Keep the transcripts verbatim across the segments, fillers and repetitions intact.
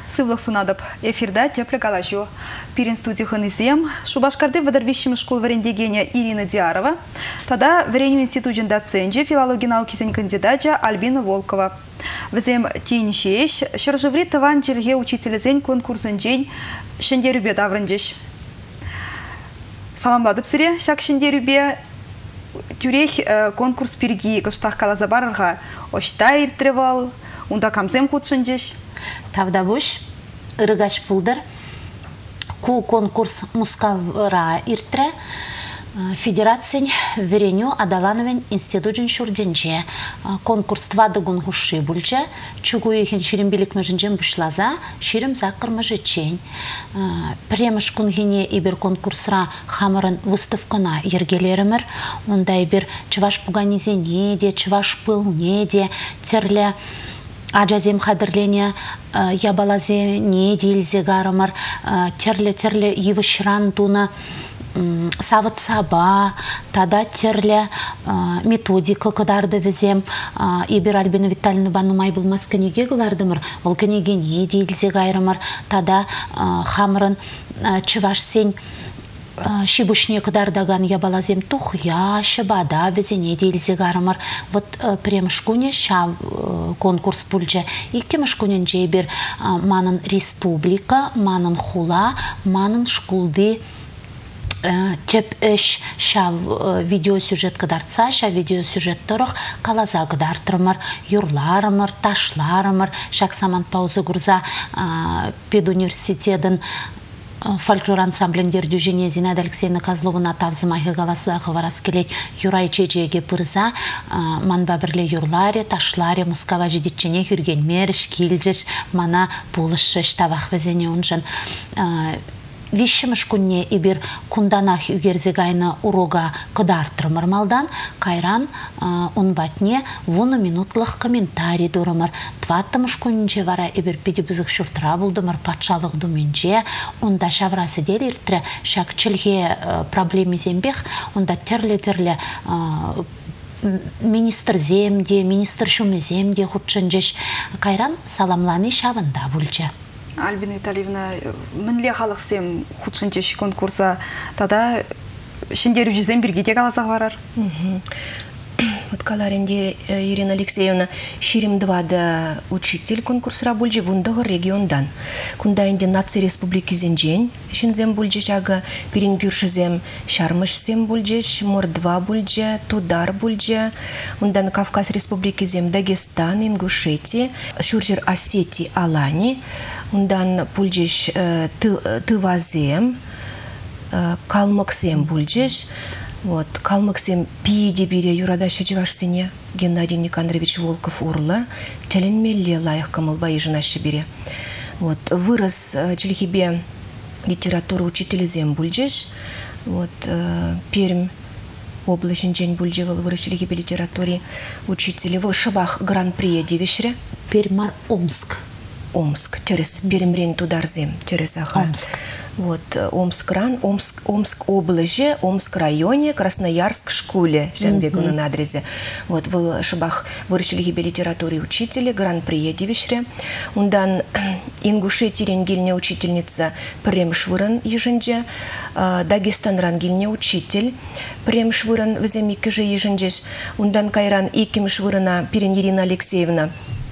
Сывлық сунадып, эфирда теплі калажу. Пирин студии ханызем, Шубашкарды выдарвищем школ варендегения Ирина Диарова, тогда вареню институтен доценджи, филологии науки зен кандидатжа Альбина Волкова. Візем тейнішеш, шыржыври тыван жерге учителі зен конкурсын жен шендерубе даврынжеш. Саламладып сире, шак шендерубе тюрех конкурс пирги кыштақ калаза барырға ошта иртревал, унда камзем худшынжеш. Тавдабуш, ырыгаш пулдыр, ку конкурс мускавра иртре, федерациян вереню адалановен институтын шурденже, конкурс твадыгун гуши бульже, чугу ехен ширим билик мәжінжен бұшлаза, ширим закыр мәжічен. Премыш күнгене ибір конкурсра хамырын выставкана ергелерімір, онда ибір чываш пуганизене де, чываш пылне де, терле Аджазем хадырлене ябалазе не дилзе гарымыр, терле-терле евышран туны савыт саба, тада терле методика кыдарды візем, ибір Альбина Витальевна банымай болмас кенеге гылардымыр, ол кенеге не дилзе гайрымыр, тада хамырын чываш сен Шибушне кыдардаган ябалазем тухя, шыбада, везене дейлзе гарымыр. Вот премшкуне ша конкурс пульже. Иккемшкунен жейбер манын республика, манын хула, манын шкулды теп эш ша видеосюжет кыдарца, ша видеосюжет тұрық калаза кыдартырмыр, юрларымыр, ташларымыр. Шак саман паузы гурза педуниверситетін фольклор ансамблендер дюжене Зинаида Алексеевна Козловна тавзымайғы галасығы варас келет юрай чечеге пырза, манба бірле юрларе, ташларе, мускава жедетчене хүрген меріш, келжеш, мана болышыш тавақ везене унжын. Вишшіміш күнне ибір күнданах үгерзегайны урога кыдартырмыр малдан, кайран унбатне вуны минутлық комментарий дұрымыр. Тваттымыш күнінже вара ибір педибізік шуртыра бұлдымыр патшалық дүменже, онда шаврасы дел иртірі шакчілге проблеми зембех, онда терлі-терлі министр земде, министр шумы земде худшынжеш, кайран саламланы шавында бұлчы. Альбина Витальевна, мінле халық сем худшынчеш конкурса, тада шендеру жүзен біргеде қалазақ барар? Вот каларенде Ирина Алексеевна ширим двада учитель конкурсра бульджи вундагы региондан. Кундайынде наци республики зенжен, шинзем бульджи шага пирин бюршизем шармыш сем бульджи, мордва бульджи, тудар бульджи, ундан Кавказ республики зем Дагестан, Ингушетия, Шуржир Осетии, Алани, ундан бульджи Тывазем, Калмыксем бульджи. Вот, Калмыксем пиде бире юрада шежевашсене Геннадий Никандрович Волков урла, телен мелле лайық кымылба ежінашы бире. Вот, вырос челхибе литература учителі зем бульджеш. Вот, Пермь облачен жен бульджевал вырос челхибе литературе учителі. Вол шабах гран-при девишре. Пермар Омск. Омск, через Беремрен тударзем, через Аха. Омск. Вот, Омск ран, Омск, Омск область, Омск районе, Красноярск школе, Жамбегу mm -hmm. на адрезе. Вот, в Шабах выращили гибе литературы учители, гран-при девишре. Ундан Ингушетия ренгильня учительница Прем Швыран еженже, Дагестан рангильня учитель Прем Швыран веземик же еженжеш. Ундан Кайран Иким Швырана Пирин Ирина Алексеевна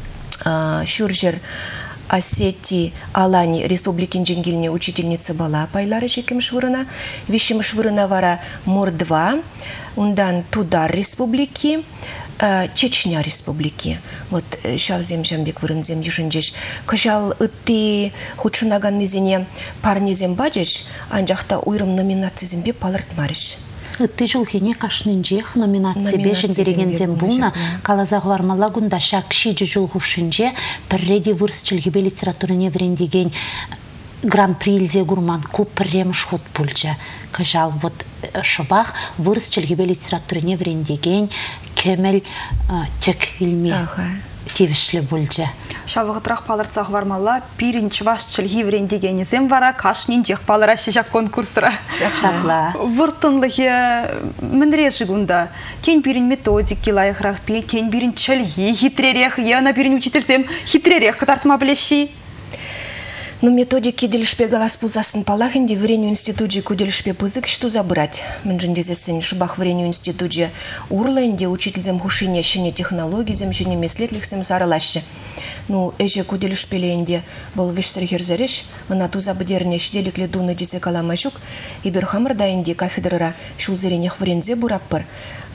Шуржер Осетии, Алани, Республикин Дженгильне учительница бала пайлары шеким швырына, вишим швырына вара Мордва, ундан Тудар Республики, Чечня Республики. Вот шавзем жамбек вырынзем южынжеш. Кажал ытты худшынаган низене парнезем баджеш, анжақта уйрым номинация зембе палыртмарыш. Ты жылхене кашнынжех номинация бешен дерегензем бұлна, қалазақ вармала гунда шак шиджи жылғушынже пірреде вырсчілгебе литературыне врендеген гран-при илзе гурман ку прем шхот пульча. Кажал вот шабах вырсчілгебе литературыне врендеген кемел тек илме. Тивишлі бульча. Шавығытрақ палырцақ вармалла, пирин чываш чылги врендегенезем вара кашнин жех палыра шешак конкурсыра. Шақла. Вұртынлығы мінреші гунда. Тен пирин методики лайықрақ пе, тен пирин чылги хитререх, яна пирин учительсем хитререх кытартыма білеші. Ну, методики делишпе галас пулзасын палахинде вреню институте куделишпе пызык что забрать. Менжендезесен шибах вреню институте урлайнде учительзем хушине щене технологий зем щене меслетлихсем сарылаще. Ну, эже куделишпелеенде был вишсер херзереш, она туза бдерне шделикле дуны дисе каламашук, и берхамрда инде кафедрара шулзеренех врензе бураппар,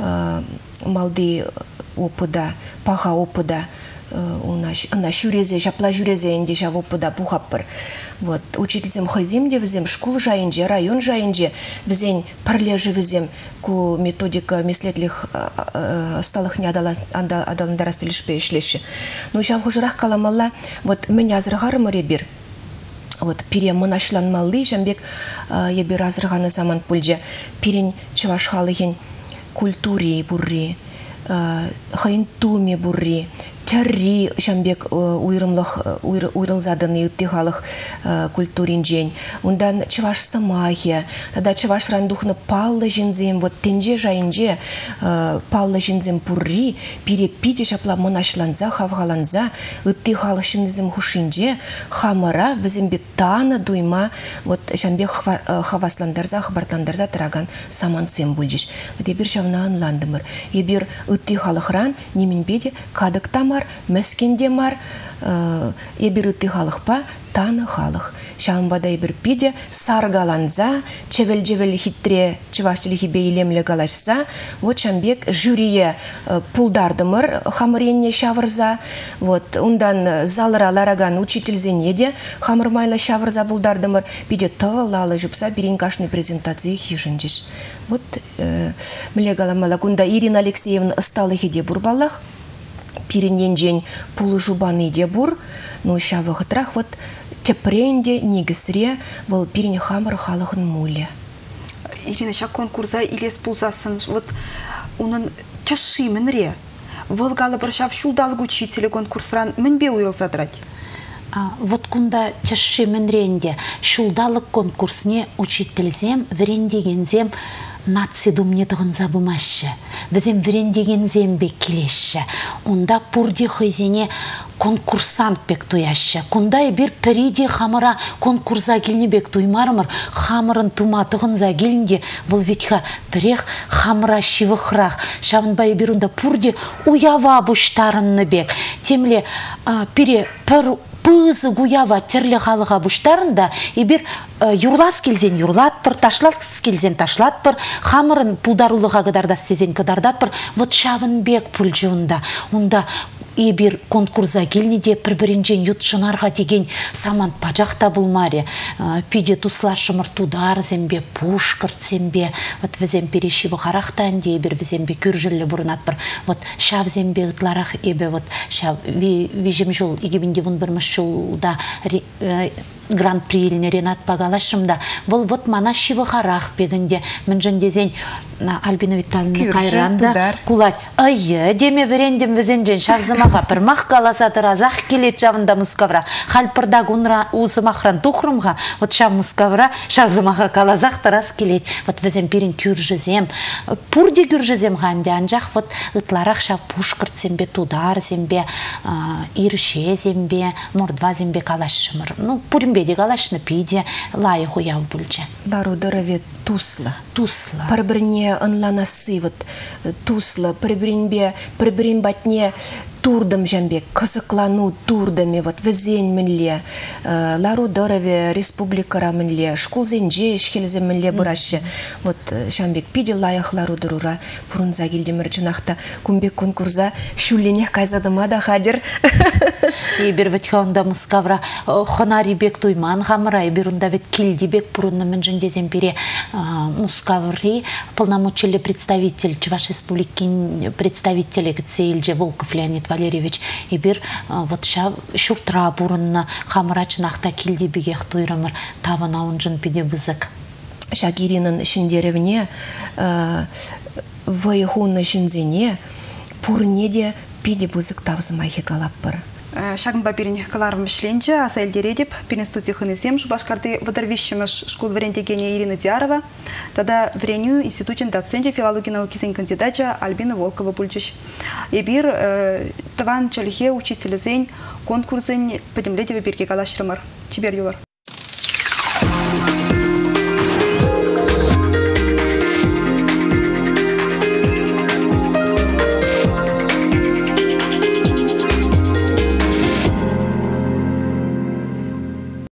малды опыда, паха опыда, на шурезе, жапла журезе инде жав опыда пухаппар. Вот, учительзем хозимде везем школ жайынже, район жайынже, везен парлежи везем ку методика меслетлих сталых не адаландарастылышпе ишлеші. Ну, жав хужырах каламалла, вот меня азырғарым ребир. Вот, пире мұнашланмалды, жамбек ебір азырғаны заман пульже, пирен чываш халығын культури бурри, хайын туми бурри, терри шамбек уйрымлых уйрылзадыны ыттыхалық культурин жень. Ундан чываш самахия, тада чываш рандухны паллы жинзем, вот тенже жайынже паллы жинзем пурри, перепиде шапла монашланза, хавгаланза, ыттыхалық шинзем хушинже, хамара, візембе тана дуйма, вот шамбек хавасландарза, хабартландарза тыраган самансем бульжиш. Вот ебір шавна анландымыр. Ебір ыттыхалық ран, неменбеде кадык тамар, мәскенде мар, ебір ыттыхалық па, таны халық. Шамбада ебір пиде саргаланза, чевел-жевел хитре, чеваштылихи бейлемлі галашса, вот шамбек жюрие пулдардымыр, хамыренне шавырза, вот ундан залыра лараган учительзене де хамырмайла шавырза булдардымыр, пиде тылалы жупса биринкашный презентации хижинжиш. Вот міле галамала кунда Ирина Алексеевна ысталыхи де бурбалах, пиренен жень пулы жубаны де бур, ну шавы хытрах вот тепренде нигісре был пирен хамыр халығын муле. Ирина, шак конкурса илес пулзасын, вот унын чашы мінре, вылгалы бір шав шулдалғы учителі конкурсран мінбе уйрылзадырать? Вот кунда чашы мінренде шулдалық конкурсне учительзем, верендегензем, наци думне тұғын забымашы. Візем верендеген зембек келеші. Онда пұрде хызене конкурсант бек туяшы. Кундай бір піриде хамыра конкурса келіне бек туймарымыр. Хамырын тума тұғын за келінде бұл ветха бірех хамыра шивықрақ. Шавынбай бірунда пұрде уява бұштарынны бек. Темле пире пір пызы гуява терлі халыға бұштарында ебір юрлас келзен юрлат пір, ташлат келзен ташлат пір, хамырын пулдарулыға қыдардас сезен қыдардат пір, вот шавын бек пүлжуында. Онда ебір конкурса келнеде бір-бірінжен ютшынарға деген саман пажақта бұлмаре. Пиде туслар шымыр тудар зембе, пушкырт зембе, вот візем перешивы қарақтан де ебір візембе күржілі бұрынат бір, вот шав зембе ұтларақ ебе, вот шав вижем жол, егебінде вұн бірміш жолда гран-при еліне Ренат Пагалашымда. Бұл вот мана шивы қарақ бедінде, мін жындезен Альбина Витальевна қайранда кулать. Айы, деме верендем візенжен шавзымаға пірмақ қаласатыр азақ келет жавында мұскавра. Халпырда гунра узымақран тухрымға, вот шав мұскавра шавзымаға қалазақ тарас келет. Вот візем перін күржізем. Пұрде күржізем ғанде анжақ, вот ұтларақ шав пушкырт зембе, тудар зембе, ирше зембе, мордва зембе калашымыр. Ну, пұрымбеде калашны пиде лайы хуяв бүлже. Лару дыраве тусла. Тусла. Парбіріне ынланасы, вот, тусла, парбірінбе, парбірін батне турдым жамбек, кызыклану турдами, вот, візен мінле, лару дыраве республикара мінле, школ зенже, шхелзе мінле бұрашы. Вот, жамбек, пиде лайық лару дырура, бұрынза келдемір жынақта, күмбек конкурса, шулленех кайзадыма да хадер. Ебір вітхаунда мұскавра, хонари бек туйман ғамыра, ебір ұнда вет келді бек бұрынны мін жындезен бере мұскаври, полномочельный представитель Чуваш республики, представитель Гцейльже Волков Леонид Валерьевич, ебір вот шуртра бұрынны ғамыра чынақта келді бегех туйрамыр, тавына ұнжын педе бізік. Шагиринын ішіндеревне, вайхуны шынзене, пұрнеде педе бізік тавзымайхи қалап бір. Шагын папирин каларым вишленче, аса элдередеп, пиринстудия хынызем, Шубашкарды выдарвищемыш школ варендегения Ирина Диарова, тогда вреню институтин доценче филологии науки зен кандидатча Альбина Волкова бульчиш. Ебир таван чалихе учитель зен конкурсен подемлетеве бирге калашрымар. Чибер юлар.